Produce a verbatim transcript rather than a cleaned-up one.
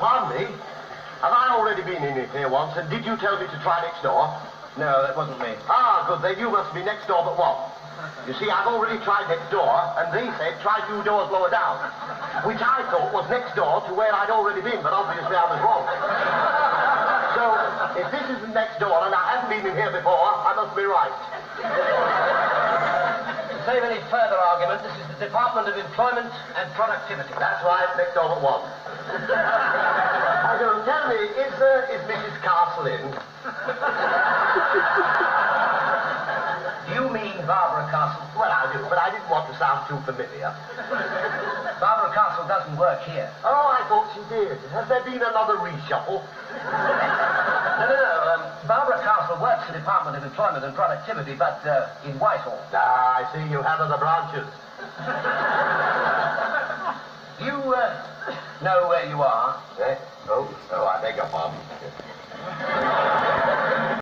pardon me. Have I already been in here once, and did you tell me to try next door? No, that wasn't me. Ah, good, then you must be next door but one. You see, I've already tried next door, and they said try two doors lower down, which I thought was next door to where I'd already been, but obviously I was wrong. So, if this isn't next door, and I haven't been in here before, I must be right. To save any further argument, this is the Department of Employment and Productivity. That's right, next door but one. Now, don't tell me, is, uh, is Missus Castle in? Do you mean Barbara Castle? Well, I do, but I didn't want to sound too familiar. Barbara Castle doesn't work here. Oh, I thought she did. Has there been another reshuffle? No, no, no. Um, Barbara Castle works for the Department of Employment and Productivity, but uh, in Whitehall. Ah, I see you have other branches. You uh, know where you are? Eh? Oh, oh, I beg your pardon.